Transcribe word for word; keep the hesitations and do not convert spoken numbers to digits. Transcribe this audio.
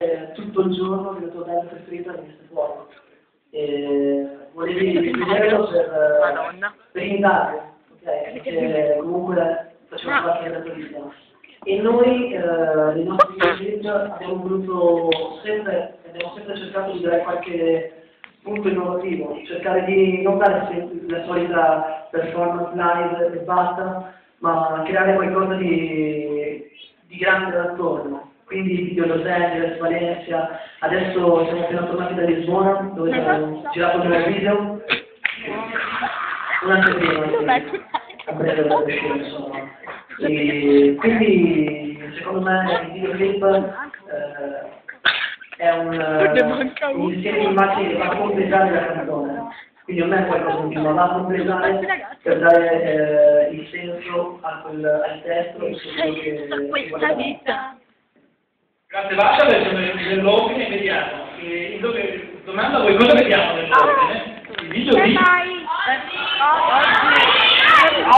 eh, tutto il giorno del tuo tempo preferito è venire fuori. E volevi vederlo per, Madonna. per imitare, ok? Perché comunque faceva parte della tua vita. E noi, eh, nei nostri videoclip, abbiamo voluto sempre, abbiamo sempre cercato di dare qualche punto innovativo, cercare di non dare sempre la solita performance live e basta, ma creare qualcosa di, di grande d'attorno. Quindi video Los Angeles, Valencia, adesso siamo appena tornati da Lisbona, dove abbiamo girato un nuovo video, un'anteprima a breve da uscire, insomma. E quindi secondo me il videoclip eh, è un, uh, un insieme di immagini che va a completare la canzone, quindi non è qualcosa in più, ma va a completare per dare eh, il senso a quel, al testo e quello che Questa vita. Grazie Vascia, adesso nell'ordine vediamo. E dove, domanda a voi, cosa vediamo nell'ordine? Il video di...